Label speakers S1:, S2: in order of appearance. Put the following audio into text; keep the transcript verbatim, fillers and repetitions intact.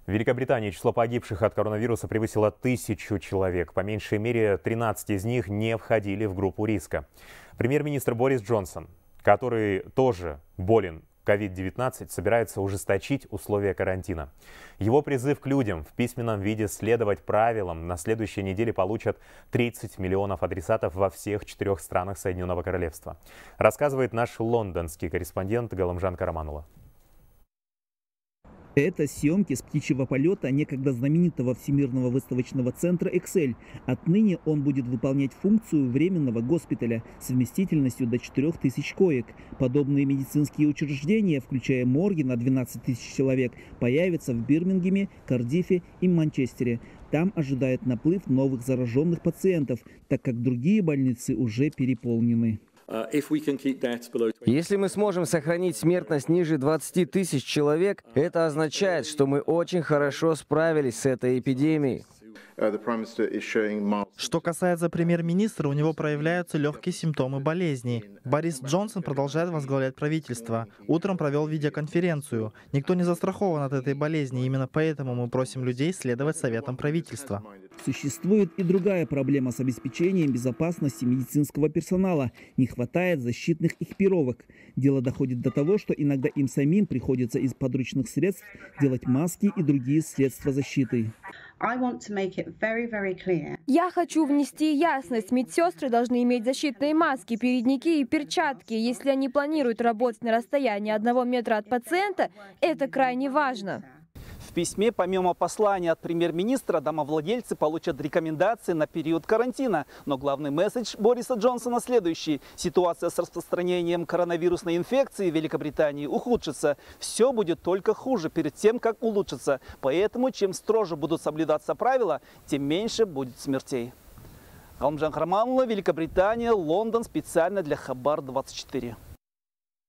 S1: В Великобритании число погибших от коронавируса превысило тысячу человек. По меньшей мере, тринадцать из них не входили в группу риска. Премьер-министр Борис Джонсон, который тоже болен ковид девятнадцать, собирается ужесточить условия карантина. Его призыв к людям в письменном виде следовать правилам на следующей неделе получат тридцать миллионов адресатов во всех четырех странах Соединенного Королевства. Рассказывает наш лондонский корреспондент Галымжан Караманова.
S2: Это съемки с птичьего полета некогда знаменитого Всемирного выставочного центра «Эксель». Отныне он будет выполнять функцию временного госпиталя с вместительностью до четырёх тысяч коек. Подобные медицинские учреждения, включая морги на двенадцать тысяч человек, появятся в Бирмингеме, Кардифе и Манчестере. Там ожидает наплыв новых зараженных пациентов, так как другие больницы уже переполнены.
S3: Если мы сможем сохранить смертность ниже двадцати тысяч человек, это означает, что мы очень хорошо справились с этой эпидемией.
S4: Что касается премьер-министра, у него проявляются легкие симптомы болезни. Борис Джонсон продолжает возглавлять правительство. Утром провел видеоконференцию. Никто не застрахован от этой болезни, именно поэтому мы просим людей следовать советам правительства.
S2: Существует и другая проблема с обеспечением безопасности медицинского персонала. Не хватает защитных экипировок. Дело доходит до того, что иногда им самим приходится из подручных средств делать маски и другие средства защиты.
S5: Я хочу внести ясность. Медсестры должны иметь защитные маски, передники и перчатки. Если они планируют работать на расстоянии одного метра от пациента, это крайне важно.
S6: В письме, помимо послания от премьер-министра, домовладельцы получат рекомендации на период карантина. Но главный месседж Бориса Джонсона следующий. Ситуация с распространением коронавирусной инфекции в Великобритании ухудшится. Все будет только хуже перед тем, как улучшится. Поэтому, чем строже будут соблюдаться правила, тем меньше будет смертей. Галымжан Караманова, Великобритания, Лондон, специально для Хабар двадцать четыре.